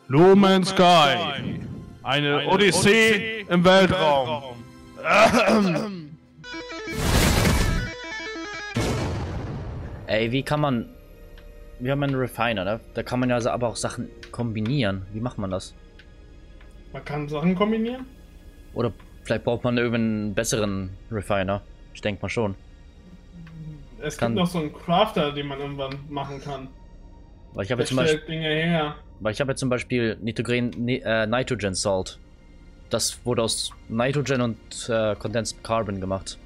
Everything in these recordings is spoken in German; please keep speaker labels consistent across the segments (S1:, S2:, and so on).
S1: No Man's Sky. Eine Odyssee im Weltraum.
S2: Ey, wie kann man... Wir haben einen Refiner, ne? Da kann man ja also aber auch Sachen kombinieren. Wie macht man das?
S3: Man kann Sachen kombinieren?
S2: Oder vielleicht braucht man irgendeinen besseren Refiner. Ich denke mal schon.
S3: Es gibt noch so einen Crafter, den man irgendwann machen kann.
S2: Weil ich habe
S3: jetzt
S2: zum Beispiel Nitrogen Salt. Das wurde aus Nitrogen und Condensed Carbon gemacht.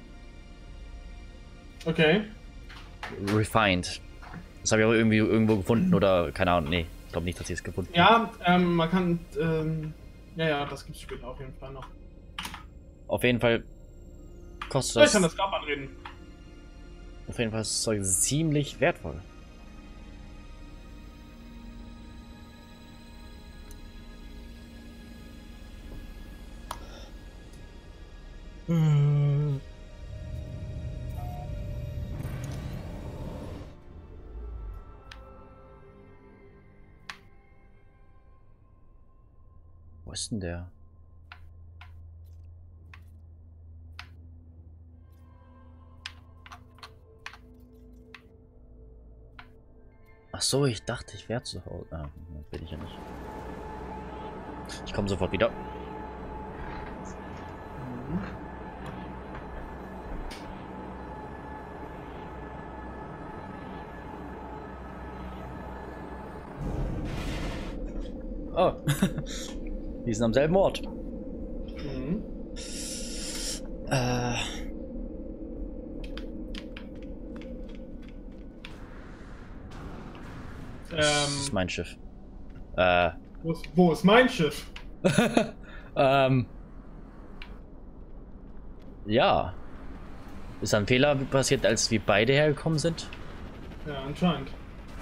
S3: Okay.
S2: Refined. Das habe ich auch irgendwie irgendwo gefunden oder keine Ahnung. Nee, ich glaube nicht, dass ich es gefunden
S3: habe. Ja, man kann. Ja, das gibt es später auf jeden Fall noch.
S2: Auf jeden Fall kostet das.
S3: Ich kann das Grab anreden.
S2: Auf jeden Fall ist das Zeug ziemlich wertvoll. Wo ist denn der? Ach so, ich dachte, ich wäre zu Hause. Ah, bin ich ja nicht. Ich komme sofort wieder. Oh. Die sind am selben Ort.
S3: Mhm.
S2: Das ist mein Schiff.
S3: Wo ist mein Schiff?
S2: Ja. Ist ein Fehler passiert, als wir beide hergekommen sind?
S3: Ja, anscheinend.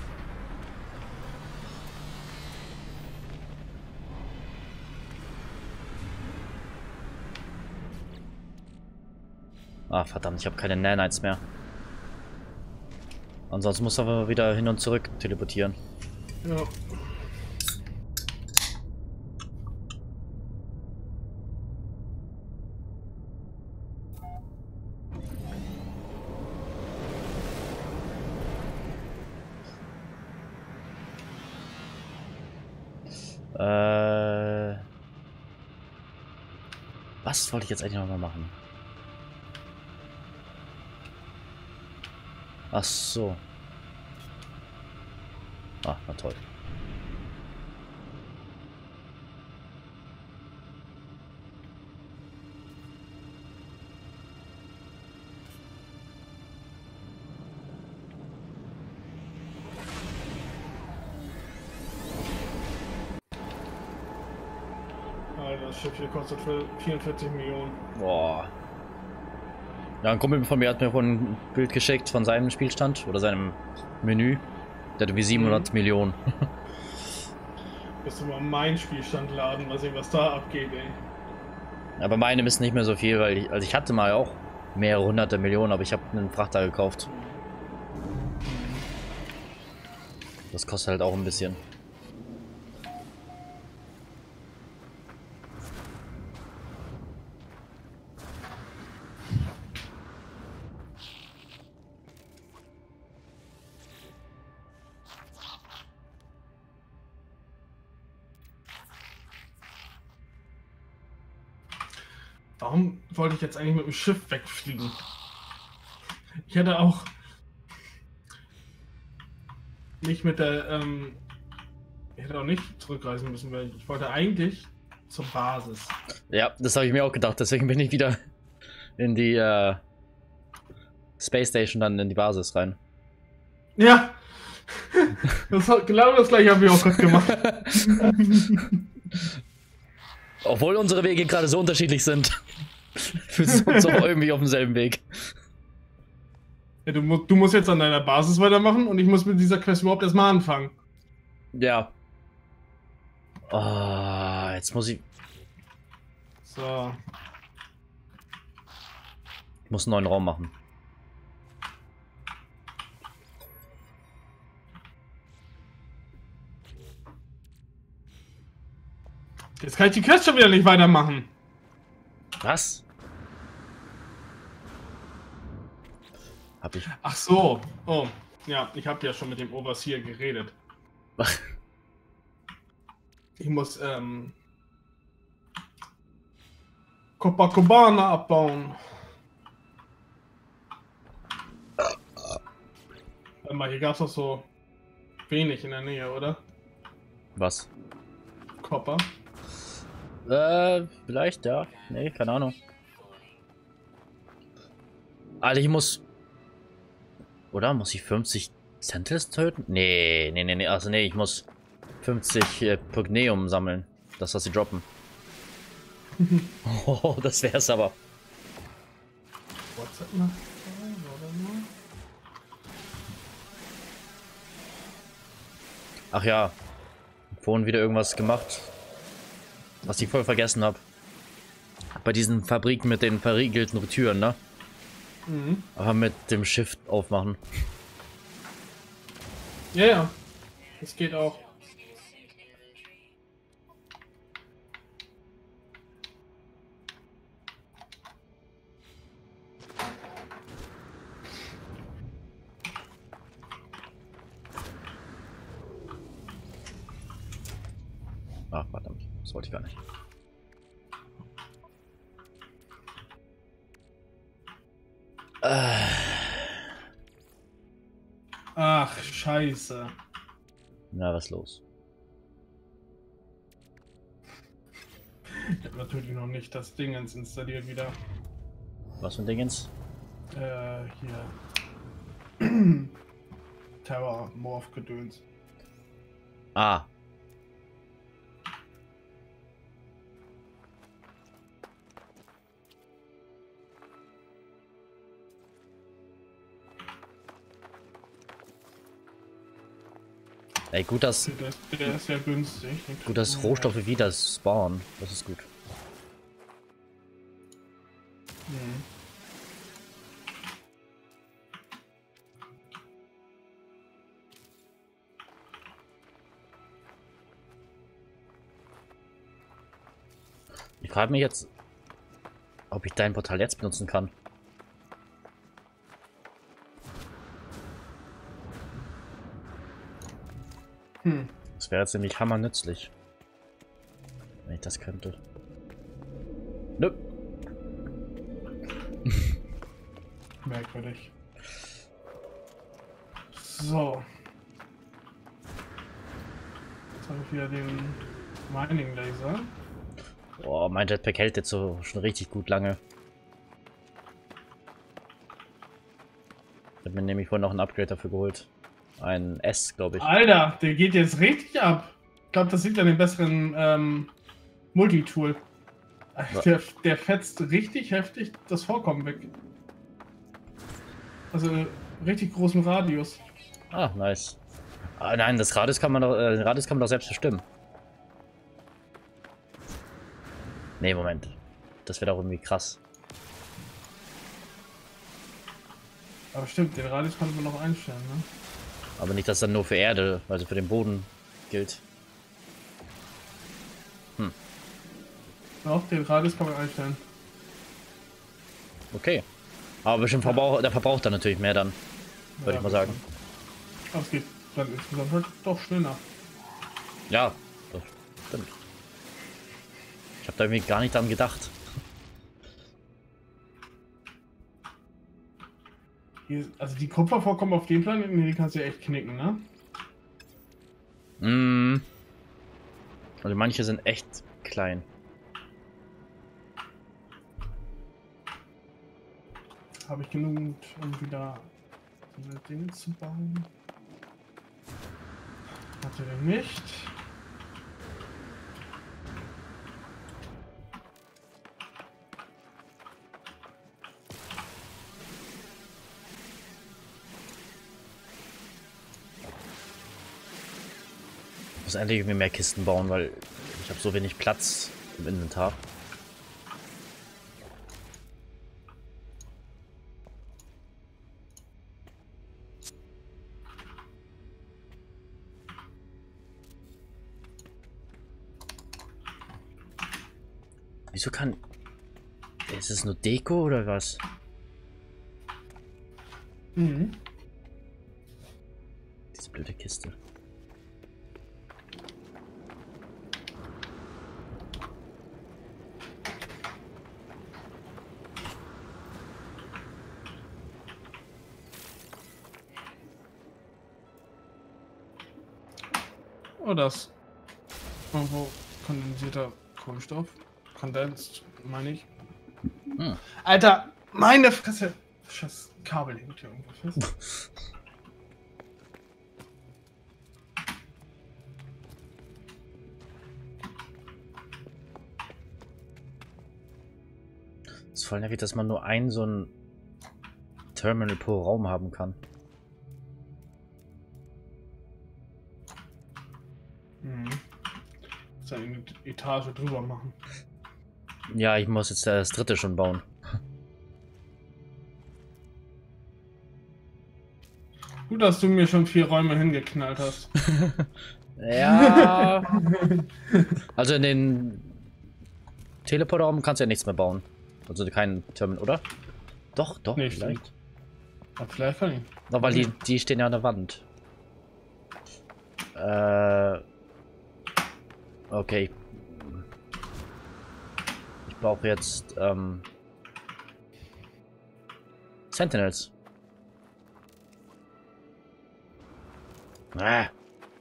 S2: Ah, verdammt, ich habe keine Nanites mehr. Ansonsten muss aber wieder hin und zurück teleportieren.
S3: Ja.
S2: Was wollte ich jetzt eigentlich noch mal machen? Ach so. Ah, na toll.
S3: Das Schiff hier kostet für 44 Millionen.
S2: Boah. Ja, ein Kumpel von mir hat mir ein Bild geschickt von seinem Spielstand oder seinem Menü. Der hatte wie 700 Millionen.
S3: Müsste mal meinen Spielstand laden, mal sehen, was da abgeht, ey.
S2: Aber meine ist nicht mehr so viel, weil ich hatte mal auch mehrere hunderte Millionen, aber ich habe einen Frachter gekauft. Das kostet halt auch ein bisschen.
S3: Warum wollte ich jetzt eigentlich mit dem Schiff wegfliegen? Ich hätte auch nicht mit der, ich hätte auch nicht zurückreisen müssen, weil ich wollte eigentlich zur Basis.
S2: Ja, das habe ich mir auch gedacht, deswegen bin ich wieder in die Space Station, dann in die Basis rein.
S3: Ja! Genau das gleiche habe ich auch gerade gemacht.
S2: Obwohl unsere Wege gerade so unterschiedlich sind. Fühlst du uns auch irgendwie auf demselben Weg.
S3: Ja, du musst jetzt an deiner Basis weitermachen und ich muss mit dieser Quest überhaupt erstmal anfangen.
S2: Ja. Oh, jetzt muss ich...
S3: So.
S2: Ich muss einen neuen Raum machen.
S3: Jetzt kann ich die Quest schon wieder nicht weitermachen.
S2: Was? Hab ich.
S3: Ach so. Oh. Ja, ich habe ja schon mit dem Overseer geredet. Ich muss, Copacabana abbauen. Warte mal, hier gab es doch so wenig in der Nähe, oder?
S2: Was?
S3: Copper.
S2: Vielleicht, ja. Nee, keine Ahnung. Alter, ich muss. Oder? Muss ich 50 Sentinels töten? Nee. Also nee, ich muss 50 Pugneum sammeln. Das, was sie droppen. Oh, das wär's aber.
S3: WhatsApp noch?
S2: Ach ja. Vorhin wieder irgendwas gemacht. Was ich voll vergessen habe. Bei diesen Fabriken mit den verriegelten Türen, ne?
S3: Mhm.
S2: Aber mit dem Shift aufmachen.
S3: Ja, ja. Das geht auch.
S2: Ach, verdammt. Das wollte ich gar nicht.
S3: Ach, scheiße.
S2: Na, was los?
S3: Ich habe natürlich noch nicht das Dingens installiert wieder.
S2: Was für ein Dingens?
S3: Hier. Terror Morph Gedöns.
S2: Ah. Ey, gut, dass
S3: Der ist ja günstig.
S2: Rohstoffe wieder spawnen. Das ist gut.
S3: Mhm.
S2: Ich frage mich jetzt, ob ich dein Portal jetzt benutzen kann. Das wäre jetzt nämlich hammernützlich. Wenn ich das könnte. Nö.
S3: Merkwürdig. So. Jetzt habe ich wieder den Mining Laser.
S2: Boah, mein Jetpack hält jetzt so schon richtig gut lange. Ich habe mir nämlich vorhin noch ein Upgrade dafür geholt. Ein S, glaube ich.
S3: Alter, der geht jetzt richtig ab. Ich glaube, das liegt an dem besseren Multitool. Der fetzt richtig heftig das Vorkommen weg. Also richtig großen Radius.
S2: Ah, nice. Ah, nein, das Radius kann man doch, den Radius kann man doch selbst bestimmen. Nee, Moment. Das wäre doch irgendwie krass.
S3: Aber stimmt, den Radius konnte man noch einstellen, ne?
S2: Aber nicht, dass dann nur für Erde, also für den Boden gilt.
S3: Doch, den Radius kann man einstellen.
S2: Okay. Aber bestimmt der verbraucht dann natürlich mehr dann. Würde ich mal sagen.
S3: Aber es geht dann insgesamt halt doch schneller.
S2: Ja, das stimmt. Ich habe da irgendwie gar nicht dran gedacht.
S3: Hier, also die Kupfervorkommen auf dem Planeten, die kannst du ja echt knicken, ne?
S2: Also manche sind echt klein.
S3: Habe ich genügend, um wieder diese Dinge zu bauen? Natürlich nicht.
S2: Ich muss endlich irgendwie mehr Kisten bauen, weil ich habe so wenig Platz im Inventar. Wieso kann... Ist es nur Deko oder was?
S3: Mhm.
S2: Diese blöde Kiste.
S3: Oh, das. Irgendwo kondensierter Kohlenstoff. Kondens, meine ich.
S2: Hm.
S3: Alter, meine Fresse. Scheiß Kabel hängt hier irgendwo fest.
S2: Es ist voll nervig, dass man nur so ein Terminal pro Raum haben kann.
S3: Mhm. Muss eine Etage drüber machen.
S2: Ja, ich muss jetzt das dritte schon bauen.
S3: Gut, dass du mir schon 4 Räume hingeknallt hast.
S2: Ja. Also in den Teleporterraum kannst du ja nichts mehr bauen. Also kein Terminal, oder? Doch,
S3: Nee,
S2: vielleicht.
S3: Ja, vielleicht kann ich.
S2: Doch, weil die stehen ja an der Wand. Okay. Ich brauche jetzt Sentinels. Ah.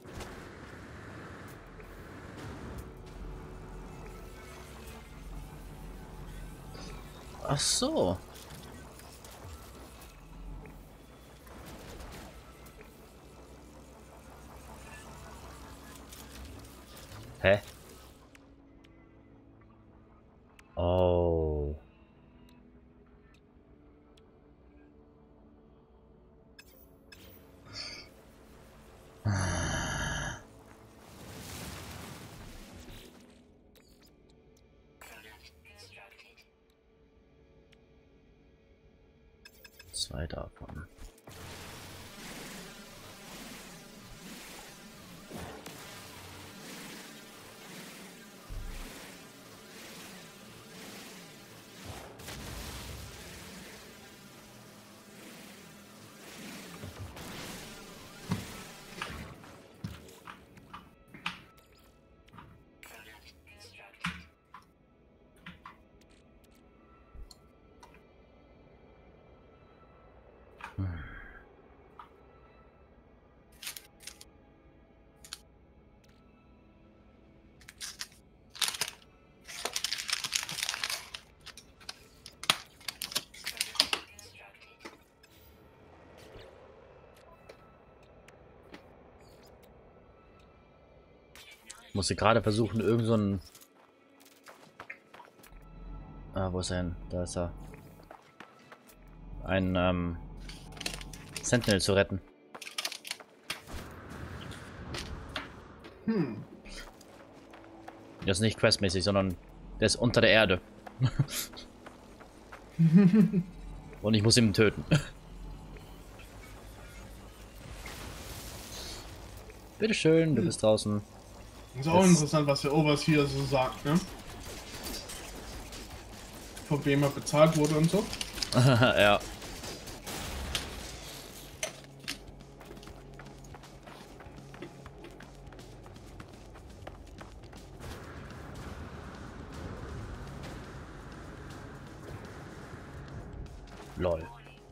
S2: Ach so. Hä? Oh. Zwei davon. Ich musste gerade versuchen, irgend so ein... Ah, wo ist er hin? Da ist er. Ein Sentinel zu retten. Das ist nicht questmäßig, sondern der ist unter der Erde. Und ich muss ihn töten. Bitteschön, du bist draußen.
S3: Ist auch interessant, was der Oberst hier so sagt, ne? Von wem er bezahlt wurde und so.
S2: Ja. Lol.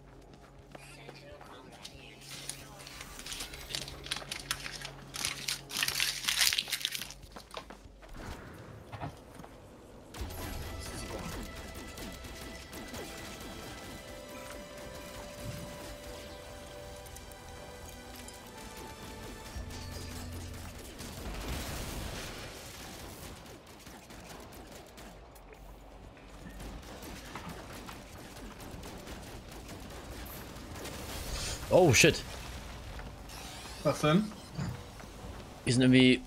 S2: Oh shit.
S3: Was denn?
S2: Die sind irgendwie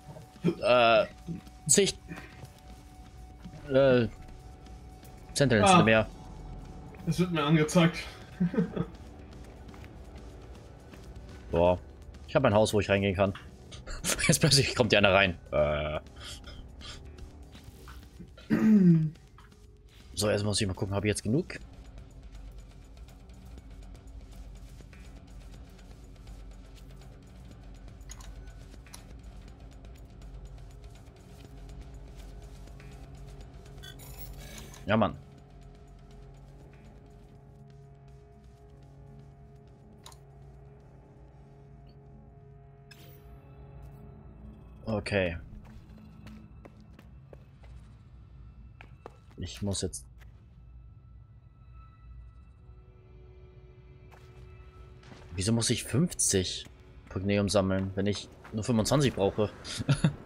S2: Sicht Sentinels in mehr.
S3: Es wird mir angezeigt.
S2: Boah. Ich habe ein Haus, wo ich reingehen kann. Jetzt plötzlich kommt die einer rein. So, erst muss ich mal gucken, habe ich jetzt genug? Ja, Mann. Okay. Ich muss jetzt... Wieso muss ich 50 Pygneum sammeln, wenn ich nur 25 brauche?